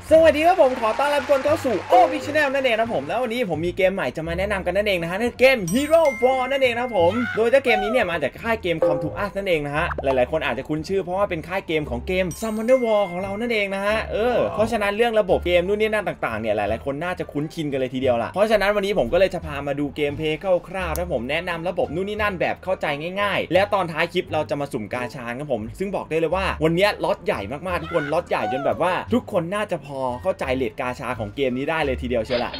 สวัสดีครับผมขอต้อนรับทุกคนเข้าสู่โอพิชแนลนั่นเองนะผมแล้ววันนี้ผมมีเกมใหม่จะมาแนะนำกันนั่นเองนะฮะนั่นเกม Hero War นั่นเองนะผมโดยเจ้าเกมนี้เนี่ยมาจากค่ายเกม Come to Us นั่นเองนะฮะหลายๆคนอาจจะคุ้นชื่อเพราะว่าเป็นค่ายเกมของเกม Summoner War ของเรานั่นเองนะฮะเพราะฉะนั้นเรื่องระบบเกมนู่นนี่นั่นต่างๆเนี่ยหลายๆคนน่าจะคุ้นชินกันเลยทีเดียวล่ะเพราะฉะนั้นวันนี้ผมก็เลยจะพามาดูเกมเพลย์คร่าวๆนะผมแนะนำระบบนู่นนี่นั่นแบบเข้าใจง่ายๆและตอนท้ายคลิปเราจะมาสุ่มกาชาครับผมซึ่งบอกได้เลยว่าวันนี้ล็อตใหญ่มากๆทุกคนล็อตใหญ่จนแบบว่าทุกคนน่าจะพอเข้าใจเรทกาชาของเกมนี้ได้เลยทีเดียวเชียวแหละ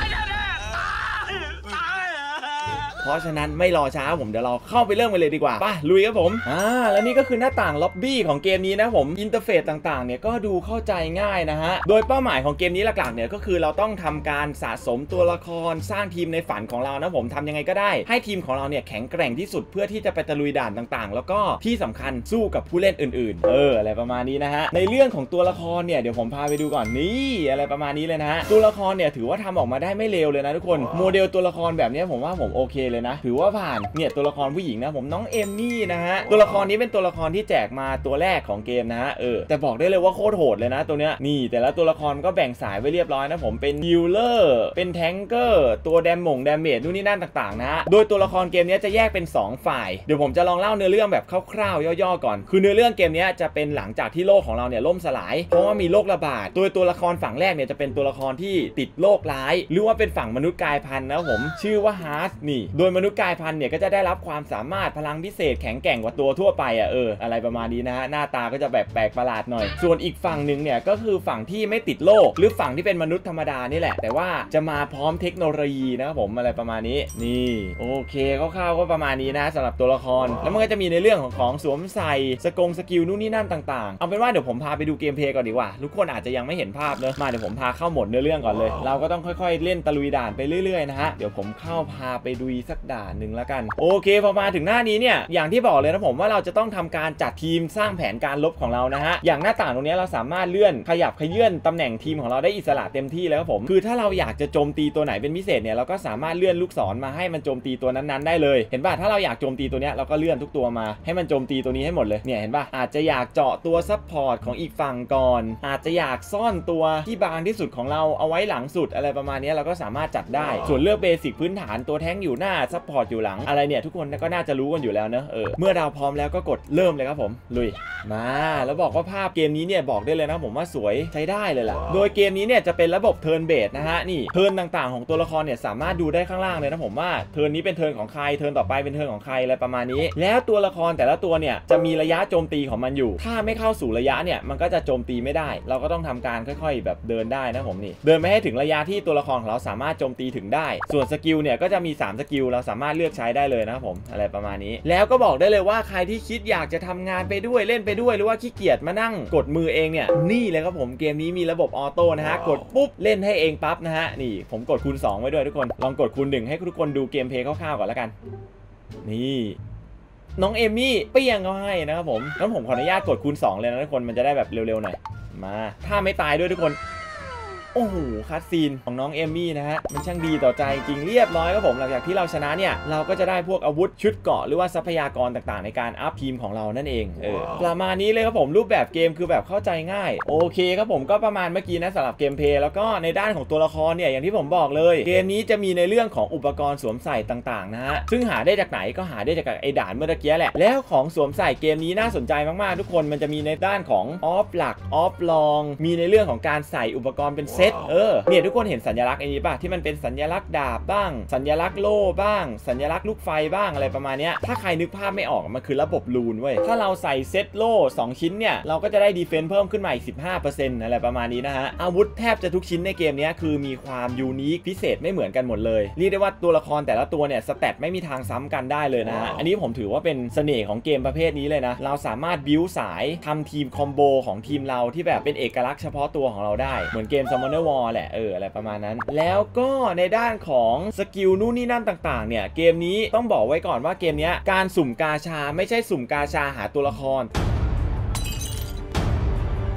เพราะฉะนั้นไม่รอช้าผมเดี๋ยวเราเข้าไปเริ่มกันเลยดีกว่าป่ะลุยครับผมแล้วนี่ก็คือหน้าต่างล็อบบี้ของเกมนี้นะผมอินเทอร์เฟซต่างๆเนี่ยก็ดูเข้าใจง่ายนะฮะโดยเป้าหมายของเกมนี้หลักๆเนี่ยก็คือเราต้องทำการสะสมตัวละครสร้างทีมในฝันของเรานะผมทำยังไงก็ได้ให้ทีมของเราเนี่ยแข็งแกร่งที่สุดเพื่อที่จะไปตะลุยด่านต่างๆแล้วก็ที่สำคัญสู้กับผู้เล่นอื่นๆอะไรประมาณนี้นะฮะในเรื่องของตัวละครเนี่ยเดี๋ยวผมพาไปดูก่อนนี่อะไรประมาณนี้เลยนะฮะตัวละครเนี่ยถือว่าทำออกมาได้ไม่เลวเลยนะทุกคนโมเดลตัวละครแบบนี้ผมว่าผมโอเคเลยนะถือว่าผ่านเนี่ยตัวละครผู้หญิงนะผมน้องเอมมี่นะฮะตัวละครนี้เป็นตัวละครที่แจกมาตัวแรกของเกมนะฮะแต่บอกได้เลยว่าโคตรโหดเลยนะตัวเนี้ยนี่แต่ละตัวละครก็แบ่งสายไว้เรียบร้อยนะผมเป็นฮิลเลอร์เป็นแทงเกอร์ตัวแดมเมจนู่นนี่นั่นต่างๆนะฮะโดยตัวละครเกมนี้จะแยกเป็น2ฝ่ายเดี๋ยวผมจะลองเล่าเนื้อเรื่องแบบคร่าวๆย่อๆก่อนคือเนื้อเรื่องเกมนี้จะเป็นหลังจากที่โลกของเราเนี่ยล่มสลายเพราะว่ามีโรคระบาดโดยตัวละครฝั่งแรกเนี่ยจะเป็นตัวละครที่ติดโรคร้ายหรือว่าเป็นฝั่งมนุษย์กายพันธุ์นะผมชื่อว่าฮาร์สนี่โดยมนุษย์กายพันธุ์เนี่ยก็จะได้รับความสามารถพลังพิเศษแข็งแกร่งกว่าตัวทั่วไปอะไรประมาณนี้นะฮะหน้าตาก็จะแบบแปลกประหลาดหน่อยส่วนอีกฝั่งหนึ่งเนี่ยก็คือฝั่งที่ไม่ติดโรคหรือฝั่งที่เป็นมนุษย์ธรรมดานี่แหละแต่ว่าจะมาพร้อมเทคโนโลยีนะครับผมอะไรประมาณนี้นี่โอเคคร่าวๆก็ประมาณนี้นะสำหรับตัวละครแล้วมันก็จะมีในเรื่องของสวมใส่สกิลนู่นนี่นั่นต่างๆเอาเป็นว่าเดี๋ยวผมพาไปดูเกมเพลย์ก่อนดีกว่าทุกคนอาจจะยังไม่เห็นภาพเนอะมาเดี๋ยวผมพาเข้าโหมดเนื้อเรื่องก่อนเลยเราก็ต้องค่อยๆเล่นตะลุยด่านไปเรื่อยๆนะฮะเดี๋ยวผมเข้าพาไปดูสักด่านหนึ่งแล้วกันโอเคพอมาถึงหน้านี้เนี่ยอย่างที่บอกเลยนะผมว่าเราจะต้องทำการจัดทีมสร้างแผนการลบของเรานะฮะอย่างหน้าต่างตรงนี้เราสามารถเลื่อนขยับขยื่นตำแหน่งทีมของเราได้อิสระเต็มที่แล้วครับผมคือถ้าเราอยากจะโจมตีตัวไหนเป็นพิเศษเนี่ยเราก็สามารถเลื่อนลูกศรมาให้มันโจมตีตัวนั้นๆได้เลยเห็นป่ะถ้าเราอยากโจมตีตัวนี้เราก็เลื่อนทุกตัวมาให้มันโจมตีตัวนี้ให้หมดเลยเนี่ยเห็นป่ะอาจจะอยากเจาะตัวซัพพอร์ตของอีกฝั่งก่อนอาจจะอยากซ่อนตัวที่บางที่สุดของเราเอาไว้หลังสุดอะไรประมาณนี้เราก็สามารถจัดได้ส่วนเลือกเบสิกพื้นฐานตัวแท้งอยู่หน้าซัพพอร์ตอยู่หลังอะไรเนี่ยทุกคนก็น่าจะรู้กันอยู่แล้วเนอะเมื่อเราพร้อมแล้วก็กดเริ่มเลยครับผมลุยมาแล้วบอกว่าภาพเกมนี้เนี่ยบอกได้เลยนะผมว่าสวยใช้ได้เลยล่ะโดยเกมนี้เนี่ยจะเป็นระบบเทิร์นเบสนะฮะนี่เทิร์นต่างๆของตัวละครเนี่ยสามารถดูได้ข้างล่างเลยนะผมว่าเทิร์นนี้เป็นเทิร์นของใครเทิร์นต่อไปเป็นเทิร์นของใครอะไรประมาณนี้แล้วตัวละครแต่ละตัวเนี่ยจะมีระยะโจมตีของมันอยู่ถ้าไม่เข้าสู่ระยะเนี่ยมันก็จะโจมตีไม่ได้เราก็ต้องทำการค่อยๆแบบเดินได้นะผมนี่เดินไปให้ถึงระยะที่ตัวละครของเราสามารถโจมตีถึงได้ส่วนสกิลเนี่ยก็จะมี3สกิลเราสามารถเลือกใช้ได้เลยนะครับผมอะไรประมาณนี้แล้วก็บอกได้เลยว่าใครที่คิดอยากจะทำงานไปด้วยเล่นไปด้วยหรือว่าขี้เกียจมานั่งกดมือเองเนี่ยนี่เลยครับผมเกมนี้มีระบบออโต้นะฮะกดปุ๊บเล่นให้เองปั๊บนะฮะนี่ผมกดคูณ2ไว้ด้วยทุกคนลองกดคูณ1ให้ทุกคนดูเกมเพลย์คร่าวๆก่อนแล้วกันนี่น้องเอมมี่เปี้ยงเขาให้นะครับผมงั้นผมขออนุญาตกดคูณ2เลยนะทุกคนมันจะได้แบบเร็วๆหน่อยมาถ้าไม่ตายด้วยทุกคนโอ้โหคัสซีนของน้องเอมมี่นะฮะมันช่างดีต่อใจจริงเรียบร้อยครับผมหลังจากที่เราชนะเนี่ยเราก็จะได้พวกอาวุธชุดเกราะหรือว่าทรัพยากรต่างๆในการอัพทีมของเรานั่นเองประมาณนี้เลยครับผมรูปแบบเกมคือแบบเข้าใจง่ายโอเคครับผมก็ประมาณเมื่อกี้นะสำหรับเกมเพลย์แล้วก็ในด้านของตัวละครเนี่ยอย่างที่ผมบอกเลยเกมนี้จะมีในเรื่องของอุปกรณ์สวมใส่ต่างๆนะฮะซึ่งหาได้จากไหนก็หาได้จากไอ้ด่านเมื่อกี้แหละแล้วของสวมใส่เกมนี้น่าสนใจมากๆทุกคนมันจะมีในด้านของออฟหลักออฟลองมีในเรื่องของการใส่อุปกรณ์เป็นเซตเนี่ยทุกคนเห็นสัญลักษณ์อันนี้ป่ะที่มันเป็นสัญลักษณ์ดาบบ้างสัญลักษณ์โล่บ้างสัญลักษณ์ลูกไฟบ้างอะไรประมาณนี้ถ้าใครนึกภาพไม่ออกมันคือระบบรูนเว้ยถ้าเราใส่เซตโล่2ชิ้นเนี่ยเราก็จะได้ดีเฟนส์เพิ่มขึ้นมาอีก 15% อะไรประมาณนี้นะฮะอาวุธแทบจะทุกชิ้นในเกมนี้คือมีความยูนิคพิเศษไม่เหมือนกันหมดเลยเรียกได้ว่าตัวละครแต่ละตัวเนี่ยสแตทไม่มีทางซ้ำกันได้เลยนะฮะอันนี้ผมถือว่าเป็นเสน่ห์ของเกมประเภทนี้เลยนะเราสามารถบิวสายทำทีมคอมโบของทีมเราที่แบบเป็นเอกลักษณ์เฉพาะตัวของเราได้เหมือนเกม Summoner War แหละอะไรประมาณนั้นแล้วก็ในด้านของสกิลนู่นนี่นั่นต่างๆเนี่ยเกมนี้ต้องบอกไว้ก่อนว่าเกมนี้การสุ่มกาชาไม่ใช่สุ่มกาชาหาตัวละคร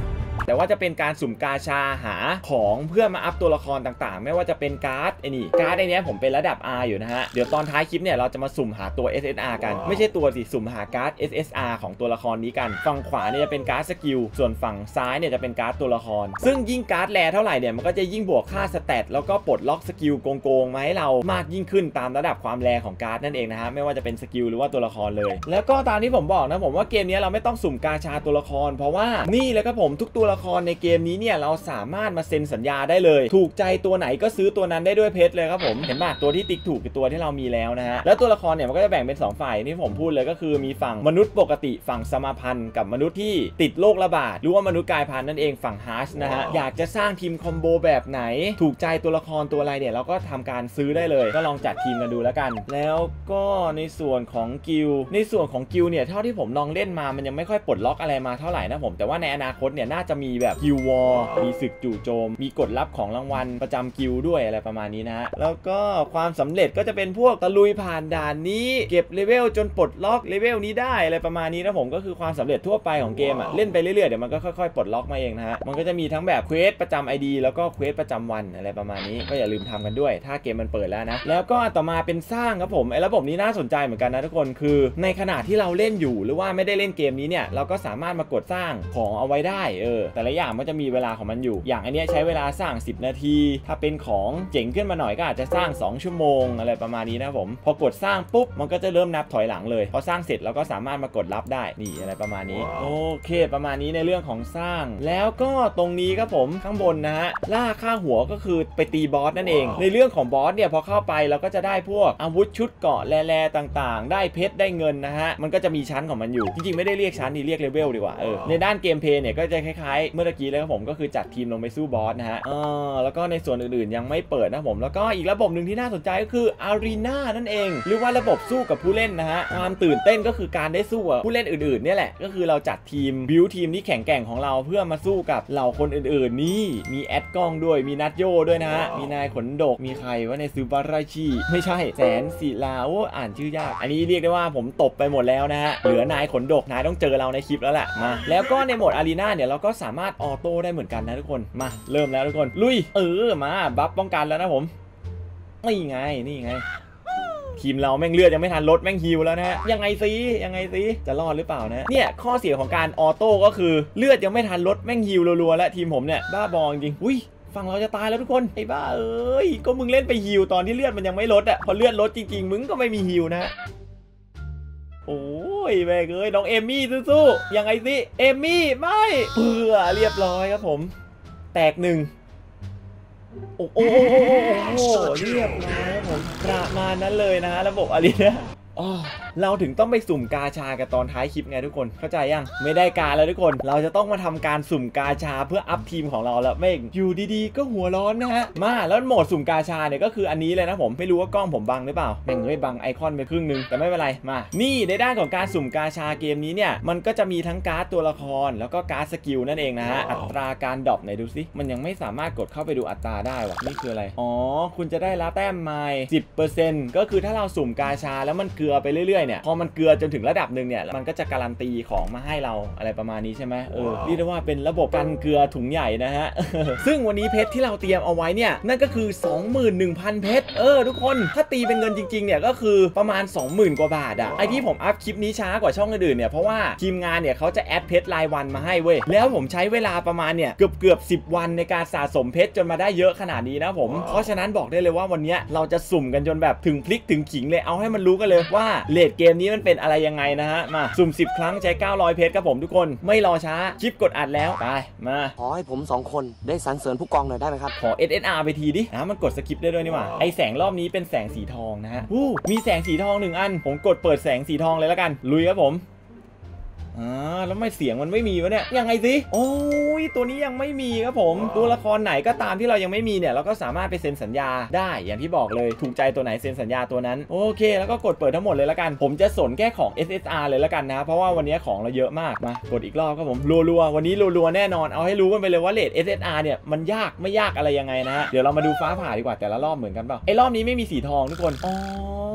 แต่ว่าจะเป็นการสุ่มกาชาหาของเพื่อมาอัพตัวละครต่างๆไม่ว่าจะเป็นการ์ดไอ้นี่การ์ดไอ้นี้ผมเป็นระดับ R อยู่นะฮะเดี๋ยวตอนท้ายคลิปเนี่ยเราจะมาสุ่มหาตัว SSR กันไม่ใช่ตัวสิสุ่มหาการ์ด SSR ของตัวละครนี้กันฝั่งขวาเนี่ยจะเป็นการ์ดสกิลส่วนฝั่งซ้ายเนี่ยจะเป็นการ์ดตัวละครซึ่งยิ่งการ์ดแรเท่าไหร่เนี่ยมันก็จะยิ่งบวกค่าสเตตแล้วก็ปลดล็อกสกิลโกงมาให้เรามากยิ่งขึ้นตามระดับความแรของการ์ดนั่นเองนะฮะไม่ว่าจะเป็นสกิลหรือว่าตัวละครเลยแล้วก็ตามที่ผมบอกนะผมว่าเกมนี้เราไม่ต้องสุ่มกาชาตัวละครเพราะว่านี่เลยครับผมทุกตัวละครในเกมนี้เนี่ยเราสามารถมาเซ็นสัญญาได้เลยถูกใจตัวไหนก็ซื้อตัวนั้นได้ด้วยเพชรเลยครับผมเห็นป่ะตัวที่ติ๊กถูกคือตัวที่เรามีแล้วนะฮะแล้วตัวละครเนี่ยมันก็จะแบ่งเป็น2ฝ่ายที่ผมพูดเลยก็คือมีฝั่งมนุษย์ปกติฝั่งสมาพันธ์กับมนุษย์ที่ติดโรคระบาดหรือว่ามนุษย์กายพันธุ์นั่นเองฝั่งฮาร์ชนะฮะอยากจะสร้างทีมคอมโบแบบไหนถูกใจตัวละครตัวอะไรเนี่ยเราก็ทำการซื้อได้เลยก็ลองจัดทีมกันดูแล้วกันแล้วก็ในส่วนของกิลเนี่ยเท่าที่ผมลองเล่นมามันยังไม่ค่อยปลดล็อกอะไรมาเท่าไหร่นะผมแต่ว่าในอนาคตเนี่ยน่าจะมีแบบกิลวอร์มีศึกจู่โจมมีกฎลับของรางวัลประจำกิลด้วยอะไรประมาณนี้นะฮะแล้วก็ความสำเร็จก็จะเป็นพวกตะลุยผ่านด่านนี้เก็บเลเวลจนปลดล็อกเลเวลนี้ได้อะไรประมาณนี้นะผมก็คือความสำเร็จทั่วไปของเกมอ่ะเล่นไปเรื่อยๆเดี๋ยวมันก็ค่อยๆปลดล็อกมาเองนะฮะมันก็จะมีทั้งแบบเควสประจำ ID แล้วก็เควสประจำวันอะไรประมาณนี้ก็อย่าลืมทำกันด้วยถ้าเกมมันเปิดแล้วนะแล้วก็ต่อมาเป็นสร้างครับผมไอ้ระบบนี้น่าสนใจเหมือนกันนะทุกคนคือในขณะที่เราเล่นอยู่หรือว่าไม่ได้เล่นเกมนี้เนี่ยเราก็สามารถมากดสร้างของเอาไว้ได้แต่ละอย่างมันจะมีเวลาของมันอยู่อย่างอันนี้ใช้เวลาสร้าง10นาทีถ้าเป็นของเจ๋งขึ้นมาหน่อยก็อาจจะสร้าง2ชั่วโมงอะไรประมาณนี้นะผมพอกดสร้างปุ๊บมันก็จะเริ่มนับถอยหลังเลยพอสร้างเสร็จเราก็สามารถมากดรับได้นี่อะไรประมาณนี้โอเคประมาณนี้ในเรื่องของสร้างแล้วก็ตรงนี้ครับผมข้างบนนะฮะล่าค่าหัวก็คือไปตีบอสนั่นเองในเรื่องของบอสเนี่ยพอเข้าไปเราก็จะได้พวกอาวุธชุดเกราะแร่ต่างๆได้เพชรได้เงินนะฮะมันก็จะมีชั้นของมันอยู่จริงๆไม่ได้เรียกชั้นนี่เรียกเลเวลดีกว่าในด้านเกมเพลย์เนี่ยก็จะคล้ายๆเมื่อกี้เลยครับผมก็คือจัดทีมลงไปสู้บอสนะฮะแล้วก็ในส่วนอื่นๆยังไม่เปิดนะผมแล้วก็อีกระบบหนึ่งที่น่าสนใจก็คืออารีนานั่นเองหรือว่าระบบสู้กับผู้เล่นนะฮะความตื่นเต้นก็คือการได้สู้กับผู้เล่นอื่นๆเนี่ยแหละก็คือเราจัดทีมบิวทีมที่แข็งแกร่งของเราเพื่อมาสู้กับเหล่าคนอื่นๆนี่มีแอดกล้องด้วยมีนัทโยด้วยนะฮะมีนายขนดกมีใครว่าในซูบาราชิไม่ใช่แสนศิลาโอ้อ่านชื่อยากอันนี้เรียกได้ว่าผมตบไปหมดแล้วนะฮะเหลือนายขนดกนายต้องเจอเราในคลิปแล้วแหละมาแล้วก็ในโหมดอารีนาเนี่ยเราก็สามารถออโต้ได้เหมือนกันนะทุกคนมาเริ่มแล้วทุกคนลุยมาบัฟป้องกันแล้วนะผมนี่ไงทีมเราแม่งเลือดยังไม่ทันลดแม่งฮิวแล้วนะฮะยังไงซิจะรอดหรือเปล่านะเนี่ยข้อเสียของการออโต้ก็คือเลือดยังไม่ทันลดแม่งฮิวรัวๆแล้วทีมผมเนี่ยบ้าบอจริงอุ้ยฝั่งเราจะตายแล้วทุกคนไอ้บ้าก็มึงเล่นไปฮิวตอนที่เลือดมันยังไม่ลดอ่ะพอเลือดลดจริงๆมึงก็ไม่มีฮิวนะโอ้ยแม่เอ้ยน้องเอมมี่สู้ๆยังไงสิเอมมี่ไม่เรียบร้อยครับผมแตกหนึ่งโอ้เรียบร้อยครับผมประมาณนั้นเลยนะฮะระบบอารีนาเราถึงต้องไปสุ่มกาชากันตอนท้ายคลิปไงทุกคนเข้าใจยังไม่ได้การแล้วทุกคนเราจะต้องมาทำการสุ่มกาชาเพื่ออัพทีมของเราแล้วไม่อยู่ดีๆก็หัวร้อนนะฮะมาแล้วโหมดสุ่มกาชาเนี่ยก็คืออันนี้เลยนะผมไม่รู้ว่ากล้องผมบังหรือเปล่าแม่งเลยบังไอคอนไปครึ่งนึงแต่ไม่เป็นไรมานี่ในด้านของการสุ่มกาชาเกมนี้เนี่ยมันก็จะมีทั้งการ์ดตัวละครแล้วก็การ์ดสกิลนั่นเองนะฮะอัตราการดรอปไหนดูสิมันยังไม่สามารถกดเข้าไปดูอัตราได้วะนี่คืออะไรคุณจะได้รับแต้มไมล์ 10% ก็คือถ้าเราสุ่มกาชาแล้วมันเกลือไปเรื่อยๆเนี่ยพอมันเกลือจนถึงระดับหนึ่งเนี่ยมันก็จะการันตีของมาให้เราอะไรประมาณนี้ใช่ไหมเรียกได้ว่าเป็นระบบกันเกลือถุงใหญ่นะฮะ ซึ่งวันนี้เพชรที่เราเตรียมเอาไว้เนี่ยนั่นก็คือ 21,000 เพชรทุกคนถ้าตีเป็นเงินจริงๆเนี่ยก็คือประมาณ 20,000 กว่าบาทไอที่ผมอัพคลิปนี้ช้ากว่าช่องอื่นๆเนี่ยเพราะว่าทีมงานเนี่ยเขาจะแอดเพชรรายวันมาให้เว้ยแล้วผมใช้เวลาประมาณเนี่ยเกือบ10 วันในการสะสมเพชรจนมาได้เยอะขนาดนี้นะผมเพราะฉะนั้นบอกได้เลยว่าวันนี้เราจะสุ่มกันจนแบบถึงพลิกถึงขิงเลยเอาให้มันรู้กันเลยว่าเรทเกมนี้มันเป็นอะไรยังไงนะฮะมาสุ่ม10 ครั้งใช้900 เพชรครับผมทุกคนไม่รอช้าคลิปกดอัดแล้วไปมาขอให้ผม2 คนได้สรรเสริญผู้กองหน่อยได้ไหมครับขอ SSR ไปทีดิมันกดสกิปได้ด้วยนี่หว่าไอแสงรอบนี้เป็นแสงสีทองนะฮะมีแสงสีทอง1 อันผมกดเปิดแสงสีทองเลยแล้วกันลุยครับผมแล้วไม่เสียงมันไม่มีวะเนี่ยยังไงสิโอ้ยตัวนี้ยังไม่มีครับผมตัวละครไหนก็ตามที่เรายังไม่มีเนี่ยเราก็สามารถไปเซ็นสัญญาได้อย่างที่บอกเลยถูกใจตัวไหนเซ็นสัญญาตัวนั้นโอเคแล้วก็กดเปิดทั้งหมดเลยแล้วกันผมจะสนแค่ของ SSR เลยแล้วกันนะเพราะว่าวันนี้ของเราเยอะมากมากดอีกรอบครับผมรัวๆวันนี้รัวๆแน่นอนเอาให้รู้กันไปเลยว่าเรท SSR เนี่ยมันยากไม่ยากอะไรยังไงนะเดี๋ยวเรามาดูฟ้าผ่าดีกว่าแต่ละรอบเหมือนกันเปล่าไอ้รอบนี้ไม่มีสีทองทุกคน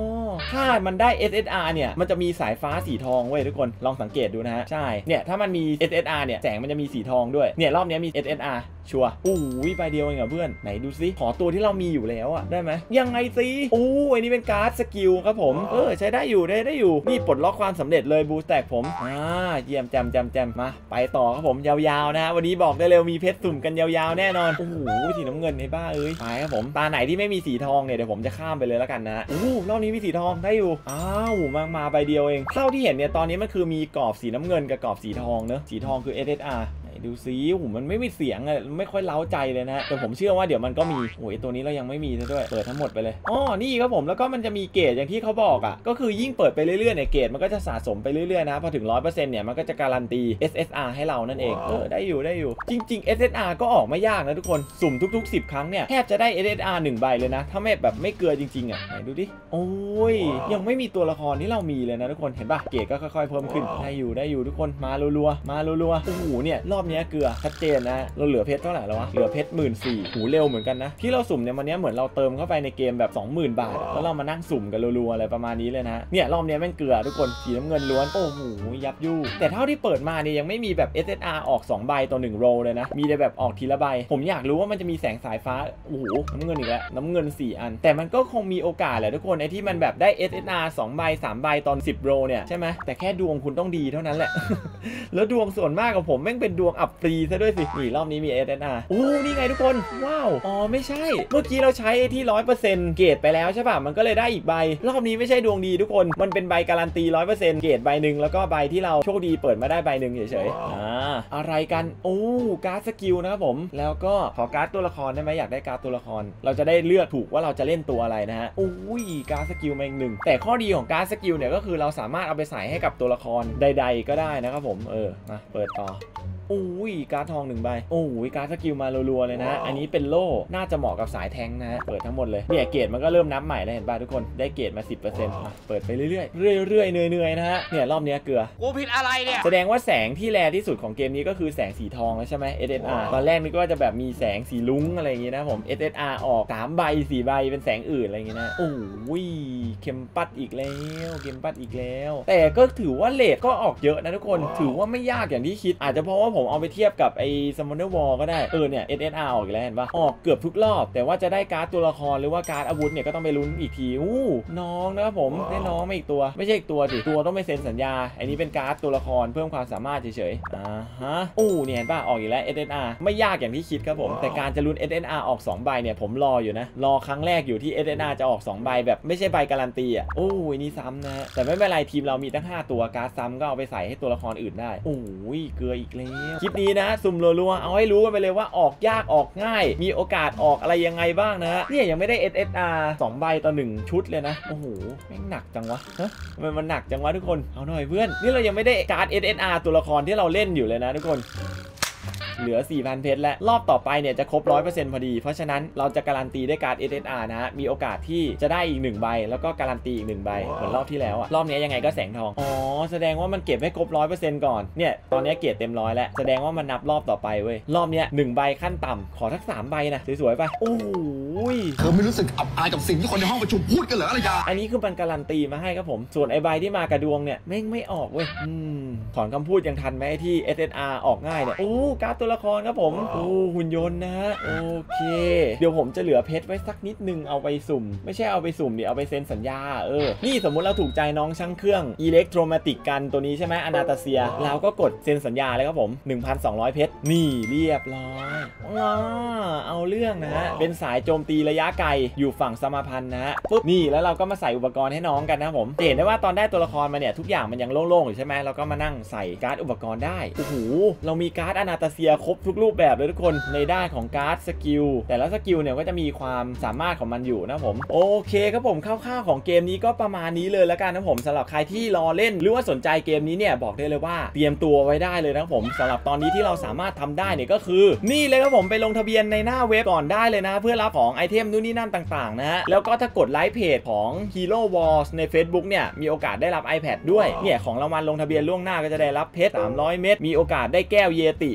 ถ้ามันได้ SSR เนี่ยมันจะมีสายฟ้าสีทองเว้ยทุกคนลองสังเกตดูนะฮะใช่เนี่ยถ้ามันมี SSR เนี่ยแสงมันจะมีสีทองด้วยเนี่ยรอบนี้มี SSR ชัวร์ใบเดียวเองเหรอเพื่อนไหนดูซิขอตัวที่เรามีอยู่แล้วอะได้ไหมยังไงสิอันนี้เป็นการ์ดสกิลครับผมใช้ได้อยู่ได้อยู่นี่ปลดล็อกความสำเร็จเลยบูสแต็กผมเยี่ยมแจมมาไปต่อครับผมยาวๆนะวันนี้บอกได้เลยมีเพชรสุ่มกันยาวๆแน่นอนสีน้ำเงินในบ้าไปครับผมตาไหนที่ไม่มีสีทองเนี่ยเดี๋ยวผมจะข้ามไปเลยแล้วกันนะรอบนี้มีสีทองได้อยู่มาใบเดียวเองเท่าที่เห็นเนี่ยตอนนี้มันคือมีกรอบสีน้ำเงินกับกรอบสีทองเนอะสีทองคือ SSRดูซิมันไม่มีเสียงอะไม่ค่อยเล้าใจเลยนะแต่ผมเชื่อว่าเดี๋ยวมันก็มีตัวนี้เรายังไม่มีซะด้วยเปิดทั้งหมดไปเลยนี่ครับผมแล้วก็มันจะมีเกรดอย่างที่เขาบอกอ่ะก็คือยิ่งเปิดไปเรื่อยๆเนี่ยเกรดมันก็จะสะสมไปเรื่อยๆนะพอถึง 100% เนี่ยมันก็จะการันตี SSR ให้เรานั่นเองได้อยู่จริงๆ SSR ก็ออกไม่ยากนะทุกคนสุ่มทุกๆ10 ครั้งเนี่ยแทบจะได้ SSR 1 ใบเลยนะถ้าไม่เกลือจริงๆอ่ะไหนดูดิยังไม่มีตัวละครที่เรามีเลยนะทุกคนเห็นป่ะเกรดก็ค่อยๆเพิ่มขึ้นได้อยู่ทุกคนมารัวๆเนี่ยรอบนี้เกลือชัดเจนนะเราเหลือเพชรเท่าไหร่แล้ววะเหลือเพชร 14,000เร็วเหมือนกันนะที่เราสุ่มเนี่ยวันนี้เหมือนเราเติมเข้าไปในเกมแบบ 20,000 บาทแล้วเรามานั่งสุ่มกันรัวๆอะไรประมาณนี้เลยนะเนี่ยรอบนี้แม่งเกลือทุกคนสีน้ำเงินล้วนยับยู่แต่เท่าที่เปิดมาเนี่ยยังไม่มีแบบ SSR ออก2 ใบต่อ1โรเลยนะมีแต่แบบออกทีละใบผมอยากรู้ว่ามันจะมีแสงสายฟ้าน้ำเงินอีกแล้วน้ำเงิน4 อันแต่มันก็คงมีโอกาสแหละทุกคนไอ้ที่มันแบบได้ SSR 2 ใบ 3 ใบตอน10โรเนี่ยใช่ไหมแต่แค่ดวงคุณต้องดีเท่านั้นแหละ แล้วดวงส่วนมากของผมแม่งเป็นดวงอับฟรีซะด้วยสินี่รอบนี้มี SSR นี่ไงทุกคนว้าวไม่ใช่เมื่อกี้เราใช้ที่ 100% เกรดไปแล้วใช่ป่ะมันก็เลยได้อีกใบรอบนี้ไม่ใช่ดวงดีทุกคนมันเป็นใบการันตี 100% เกรดใบหนึ่งแล้วก็ใบที่เราโชคดีเปิดมาได้ใบหนึ่งเฉยๆอะไรกันการ์ดสกิลนะครับผมแล้วก็ขอการ์ดตัวละครได้ไหมอยากได้การ์ดตัวละครเราจะได้เลือกถูกว่าเราจะเล่นตัวอะไรนะฮะการ์ดสกิลมาอีกหนึ่งแต่ข้อดีของการ์ดสกิลเนี่ยก็คือเราสามารถเอาไปใส่ให้กับตัวละครใดๆก็ได้นะครับผมมาเปิดต่อการ์ดทอง1 ใบการ์ดสกิลมารัวๆเลยนะอันนี้เป็นโล่น่าจะเหมาะกับสายแทงนะเปิดทั้งหมดเลยเนี่ยเกรดมันก็เริ่มนับใหม่แล้วเห็นป่ะทุกคนได้เกรดมา 10% เปิดไปเรื่อยๆเหนื่อยๆนะฮะเนี่ยรอบนี้เกลือกูผิดอะไรเนี่ยแสดงว่าแสงที่แรที่สุดของเกมนี้ก็คือแสงสีทองแล้วใช่ไหม SSR ตอนแรกนึกว่าจะแบบมีแสงสีลุ้งอะไรอย่างงี้นะผม SSR ออก3 ใบ 4 ใบเป็นแสงอื่นอะไรอย่างงี้นะเข็มปัดอีกแล้วแต่ก็ถือว่าเรทก็ออกเยอะนะทุกคนถือว่าไม่ยากอย่างที่คิดอาจจะเพราะว่าผมเอาไปเทียบกับไอ้ Summoner Wall ก็ได้เนี่ย SSR ออกอีกแล้วเห็นปะออกเกือบทุกรอบแต่ว่าจะได้การ์ดตัวละครหรือว่าการ์ดอาวุธเนี่ยก็ต้องไปลุ้นอีกทีน้องนะครับผมได้น้องมาอีกตัวไม่ใช่อีกตัวสิตัวต้องไปเซ็นสัญญาอันนี้เป็นการ์ดตัวละครเพิ่มความสามารถเฉยๆเนี่ยเห็นปะออกอีกแล้ว SSR ไม่ยากอย่างที่คิดครับผมแต่การจะลุ้น SSR ออก2 ใบเนี่ยผมรออยู่นะรอครั้งแรกอยู่ที่ SSR จะออก2 ใบแบบไม่ใช่ใบการันตีนี่ซ้ำนะแต่ไม่เป็นไรทีมเรามีตั้ง5 ตัวการ์ดซ้ำก็เอาไปใส่ให้ตัวละครอื่นได้เกลืออีกแล้วคลิปนี้นะสุ่มรัวๆเอาให้รู้กันไปเลยว่าออกยากออกง่ายมีโอกาสออกอะไรยังไงบ้างนะเนี่ยยังไม่ได้ SSR 2 ใบต่อ1ชุดเลยนะแม่งหนักจังวะมันหนักจังวะทุกคนเอาหน่อยเพื่อนนี่เรายังไม่ได้การ์ด SSR ตัวละครที่เราเล่นอยู่เลยนะทุกคนเหลือ 4,000 เพชรและรอบต่อไปเนี่ยจะครบ 100% พอดีเพราะฉะนั้นเราจะการันตีด้วยการ์ด SSR นะฮะมีโอกาสที่จะได้อีก1 ใบแล้วก็การันตีอีก1 ใบเหมือนรอบที่แล้วอะรอบนี้ยังไงก็แสงทองแสดงว่ามันเก็บให้ครบ 100% ก่อนเนี่ยตอนนี้เกรดเต็ม100แล้วแสดงว่ามันนับรอบต่อไปเว้ยรอบนี้1 ใบขั้นต่ำขอทัก3 ใบนะสวยๆไปเธอไม่รู้สึกอับอายกับสิ่งที่คนในห้องประชุมพูดกันเหรออะไรกันอันนี้คือมันการันตีมาให้ครับผมส่วนไอ้ใบที่มากระดวงเนี่ยแม่งไม่ออกเว้ยถอนคำพูดยังทันไหมที่ SSR ออกง่ายเนี่ยการ์ดตัวละครครับผมหุ่นยนต์นะฮะโอเคเดี๋ยวผมจะเหลือเพชรไว้สักนิดนึงเอาไปสุ่มไม่ใช่เอาไปสุ่มเดี๋ยวเอาไปเซ็นสัญญานี่สมมุติเราถูกใจน้องช่างเครื่องอิเล็กโทรมาติกกันตัวนี้ใช่ไหมอนาตาเซียเราก็กดเซ็นสัญญาเลยครับผม 1,200 เพชรนี่เรียบร้อยเอาเรื่องนะฮะเป็นสายโจมตีระยะไกลอยู่ฝั่งสมาพันธ์นะฮะปุ๊บนี่แล้วเราก็มาใส่อุปกรณ์ให้น้องกันนะผมเห็นได้ว่าตอนได้ตัวละครมาเนี่ยทุกอย่างมันยังโล่งๆอยู่ใช่ไหมเราก็มานั่งใส่การ์ดอุปกรณ์ได้เรามีการ์ดอนาตาเซียครบทุกรูปแบบเลยทุกคนในด้านของการ์ดสกิลแต่ละสกิลเนี่ยก็จะมีความสามารถของมันอยู่นะผมโอเคครับผมคร่าวๆของเกมนี้ก็ประมาณนี้เลยแล้วกันนะผมสำหรับใครที่รอเล่นหรือว่าสนใจเกมนี้เนี่ยบอกได้เลยว่าเตรียมตัวไว้ได้เลยนะผมสำหรับตอนนี้ที่เราสามารถทำได้เนี่ยก็คือนี่เลยครับผมไปลงทะเบียนในหน้าเว็บก่อนได้เลยนะเพื่อรับของไอเทมนู่นนี่นั่นต่างๆนะฮะแล้วก็ถ้ากดไลค์เพจของ Hero Wars ใน Facebook เนี่ยมีโอกาสได้รับ iPad ด้วยเนี่ยของรางวัลลงทะเบียนล่วงหน้าก็จะได้รับเพชร300 เม็ดมีโอกาสได้แก้วเยตินะครับผม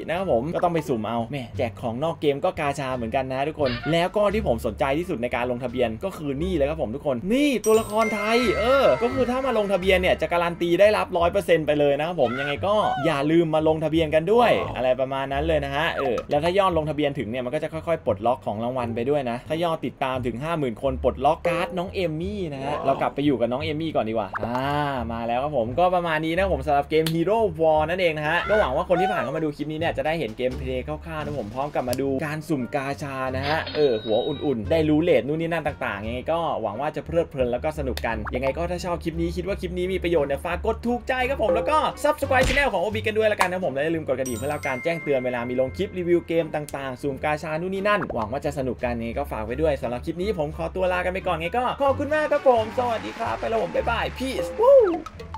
ก็ต้องไปสุ่มเอาแม่แจกของนอกเกมก็กาชาเหมือนกันนะทุกคนแล้วก็ที่ผมสนใจที่สุดในการลงทะเบียนก็คือนี่เลยครับผมทุกคนนี่ตัวละครไทยก็คือถ้ามาลงทะเบียนเนี่ยจะการันตีได้รับ 100% ไปเลยนะครับผมยังไงก็อย่าลืมมาลงทะเบียนกันด้วยอะไรประมาณนั้นเลยนะฮะแล้วถ้ายอดลงทะเบียนถึงเนี่ยมันก็จะค่อยๆปลดล็อกของรางวัลไปด้วยนะถ้ายอดติดตามถึง 50,000 คนปลดล็อกการ์ดน้องเอมมี่นะฮะเรากลับไปอยู่กับน้องเอมมี่ก่อนดีกว่ามาแล้วครับผมก็ประมาณนี้นะผมสำหรับเกม Hero War นั่นเองนะฮะก็หวังว่าคนที่ผ่านเข้ามาดูคลิปนี้เนี่ยจะได้เห็นเกมเพลย์คร่าวๆนะผมพร้อมกับมาดูการสุ่มกาชานะฮะหัวอุ่นๆได้รู้เลทนู่นนี่นั่นต่างๆยังไงก็หวังว่าจะเพลิดเพลินแล้วก็สนุกกันยังไงก็ถ้าชอบคลิปนี้คิดว่าคลิปนี้มีประโยชน์เนี่ยฝากกดถูกใจครับผมแล้วก็ Subscribe Channel ของ OB กันด้วยละกันนะผมและอย่าลืมกดกระดิ่งเพื่อรับการแจ้งเตือนเวลามีลงคลิปรีวิวเกมต่างๆสุ่มกาชานู่นนี่นั่นหวังว่าจะสนุกกันนี่ก็ฝากไว้ด้วยสำหรับคลิปนี้ผมขอตัวลากันไปก่อนไงก็ขอบคุณมากครับผมสวัสดีครับไปแล้วผมบ๊ายบาย Peace